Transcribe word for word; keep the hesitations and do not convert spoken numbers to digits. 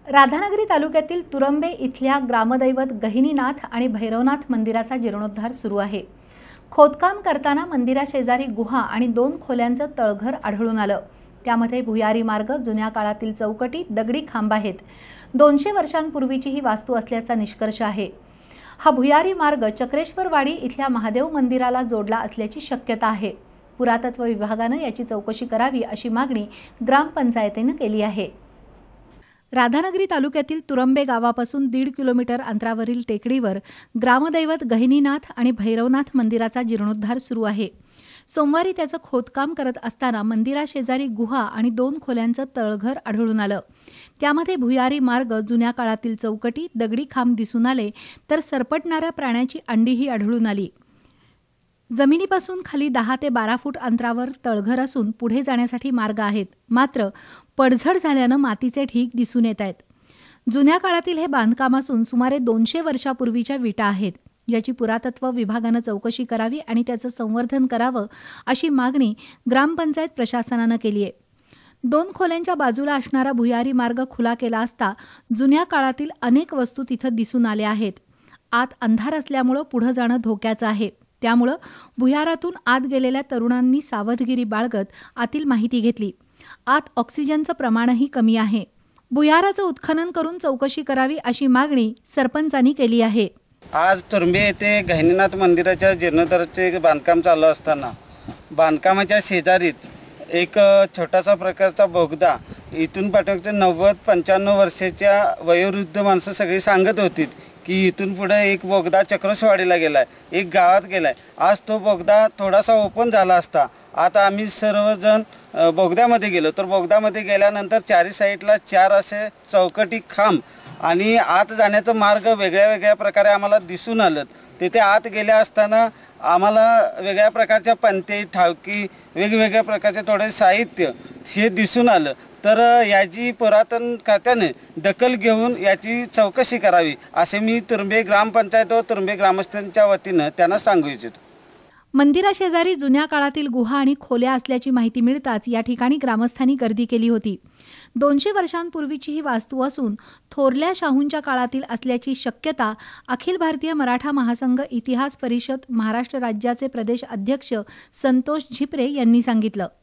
राधानगरी तालुक्यातील तुरंबे इथल्या ग्रामदैवत गहिनीनाथ आणि भैरवनाथ मंदिराचा जीर्णोद्धार सुरू आहे। खोदकाम करताना मंदिराशेजारी गुहा आणि दोन खोल्यांचं तळघर आढळून आलं। त्यामध्ये भुयारी मार्ग, जुन्या काळातील चौकटी, दगडी खांब आहेत। दोनशे वर्षांपूर्वीची ही वास्तू असल्याचा निष्कर्ष आहे। हा भुयारी मार्ग चक्रेश्वरवाडी इथल्या महादेव मंदिराला जोडला असल्याची शक्यता आहे। पुरातत्व विभागाने याची चौकशी करावी अशी मागणी ग्रामपंचायतीने केली आहे। राधानगरी तालुक्यातील तुरंबे गावापासून दीड किलोमीटर अंतरावरील टेकडीवर ग्रामदैवत गहिनीनाथ आणि भैरवनाथ मंदिराचा जीर्णोद्धार सुरू आहे। सोमवारी त्याचं खोदकाम करत असताना मंदिराशेजारी गुहा आणि दोन खोल्यांचं तळघर आढळून आलं। त्यामध्ये भुयारी मार्ग, जुन्या काळातील चौकटी, दगडी खांब दिसून आले, तर सरपटणाऱ्या प्राण्याची अंडीही आढळून आली। जमिनीपासून खाली दहा ते बारा फूट अंतरावर तळघर असून पुढे जाण्यासाठी मार्ग आहेत, मात्र पडझड झाल्यानं मातीचे ढीग दिसून येत आहेत। जुन्या काळातील हे बांधकाम असून सुमारे दोनशे वर्षापूर्वीच्या विटा आहेत। याची पुरातत्व विभागानं चौकशी करावी आणि त्याचं संवर्धन करावं अशी मागणी ग्रामपंचायत प्रशासनानं केली आहे। दोन खोल्यांच्या बाजूला असणारा भुयारी मार्ग खुला केला असता जुन्या काळातील अनेक वस्तू तिथं दिसून आल्या आहेत। आत अंधार असल्यामुळे पुढे जाणं धोक्याचं आहे, त्यामुळे भुयारातून आत गेलेल्या तरुणांनी सावधगिरी बाळगत आतील माहिती घेतली। आत ऑक्सिजनचं प्रमाणही कमी आहे। भुयाराचं उत्खनन करून चौकशी करावी अशी मागणी सरपंचांनी केली आहे। आज तुरंबे येथे गहिनीनाथ मंदिराच्या जीर्णोद्धाराचे बांधकाम चालू असताना बांधकामाच्या शेजारीच एक छोटासा प्रकारचा बोगदा, इथून पाठवचे नव्वद पंच्याण्णव वर्षाच्या वयोवृद्ध माणसं सगळी सांगत होती की इथून पुढे एक बोगदा चक्रेश्वरवाडीला गेलाय, एक गावात गेलाय। आज तो बोगदा थोडासा ओपन झाला असता। आता आम्ही सर्वजण बोगद्यामध्ये गेलो, तर बोगद्यामध्ये गेल्यानंतर चारी साईडला चार असे चौकटी खांब आणि आत जाण्याचा मार्ग वेगळ्या वेगळ्या प्रकारे आम्हाला दिसून आलं। तिथे आत गेल्या असताना आम्हाला वेगळ्या प्रकारच्या पंते, ठावकी, वेगवेगळ्या प्रकारचे थोडे साहित्य हे दिसून आलं। तर याची पुरातन खात्याने दखल घेऊन याची चौकशी करावी असे मी तुरंबे ग्रामपंचायत व तुरंबे ग्रामस्थांच्या वतीनं त्यांना सांगू इच्छितो। मंदिराशेजारी जुन्या काळातील गुहा आणि खोल्या असल्याची माहिती मिळताच या ठिकाणी ग्रामस्थांनी गर्दी केली होती। दोनशे वर्षांपूर्वीची ही वास्तू असून थोरल्या शाहूंच्या काळातील असल्याची शक्यता अखिल भारतीय मराठा महासंघ इतिहास परिषद महाराष्ट्र राज्याचे प्रदेश अध्यक्ष संतोष झिपरे यांनी सांगितलं।